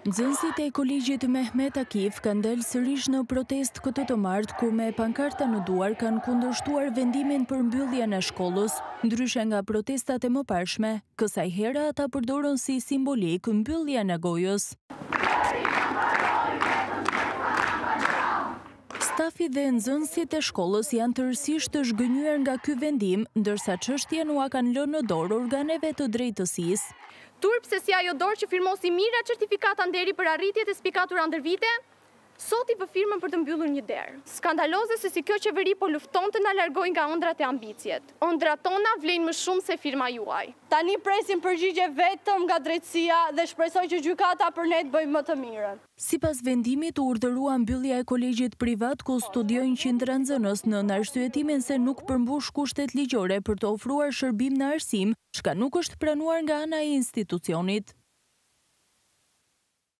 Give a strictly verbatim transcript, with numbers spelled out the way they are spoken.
Nxënësit e Kolegjit Mehmet Akif kanë dalë sërish në protestë këtë të martë, ku me pankarta në duar kanë kundërshtuar vendimin për mbylljen e shkollës. Ndryshe nga protestat e mëparshme, kësaj here ata përdorën si simbolik mbylljen e gojës. Stafi dhe nxënësit e shkollës janë tërësisht të zhgënjur nga ky vendim, ndërsa çështjen ua kanë lënë në dorë organeve të drejtësisë. Turp se si ajo dorë që firmosi mira certifikata nderi për arritjet e spikatura ndër vite, sot i vë firmën për të mbyllur një derë. Skandaloze se si kjo qeveri po lufton të na largojë nga ëndrat e ambicjet. Ëndrat tona vlejnë më shumë se firma juaj. Tani presim përgjigje vetëm nga drejtësia dhe shpresoj që gjykata për ne të bëjë më të mirën. Sipas vendimit, u urdhërua mbyllja e kolegjit privat ku studiojnë qindra nxënës në arsyetimin se nuk përmbush kushtet ligjore për të ofruar shërbim në arsim, çka nuk është pranuar nga ana e institucionit.